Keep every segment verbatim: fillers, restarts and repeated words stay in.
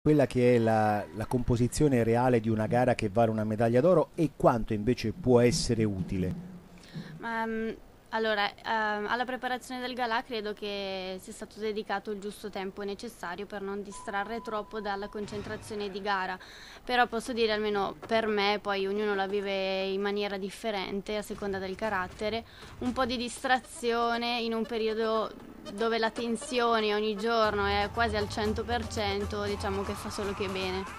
quella che è la, la composizione reale di una gara che vale una medaglia d'oro e quanto invece può essere utile? Ma, mm, allora, ehm, alla preparazione del galà credo che sia stato dedicato il giusto tempo necessario per non distrarre troppo dalla concentrazione di gara, però posso dire almeno per me, poi ognuno la vive in maniera differente a seconda del carattere, un po' di distrazione in un periodo dove la tensione ogni giorno è quasi al cento per cento, diciamo che fa solo che bene.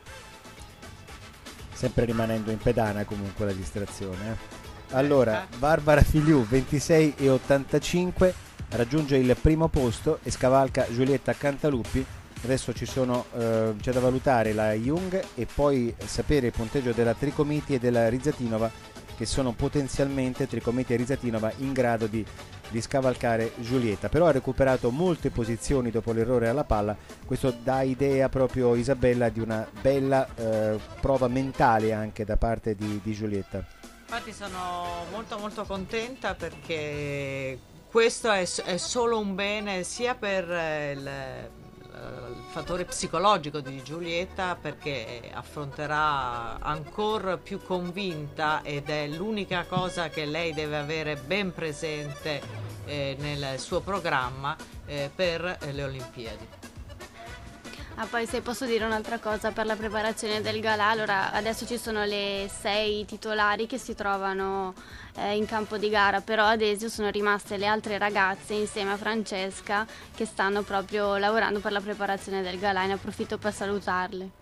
Sempre rimanendo in pedana comunque la distrazione. eh. Eh, Allora, infatti. Barbara Filiu, ventisei e ottantacinque, raggiunge il primo posto e scavalca Giulietta Cantaluppi. Adesso ci sono, eh, c'è da valutare la Jung e poi sapere il punteggio della Tricomiti e della Rizzatinova, che sono potenzialmente Tricomiti e Rizzatinova in grado di, di scavalcare Giulietta. Però ha recuperato molte posizioni dopo l'errore alla palla. Questo dà idea proprio, Isabella, di una bella eh, prova mentale anche da parte di, di Giulietta. Infatti sono molto molto contenta perché questo è, s- è solo un bene sia per eh, il, il fattore psicologico di Giulietta perché affronterà ancora più convinta ed è l'unica cosa che lei deve avere ben presente eh, nel suo programma eh, per eh, le Olimpiadi. Ah, poi se posso dire un'altra cosa per la preparazione del galà, allora adesso ci sono le sei titolari che si trovano eh, in campo di gara, però ad esempio sono rimaste le altre ragazze insieme a Francesca che stanno proprio lavorando per la preparazione del galà e ne approfitto per salutarle.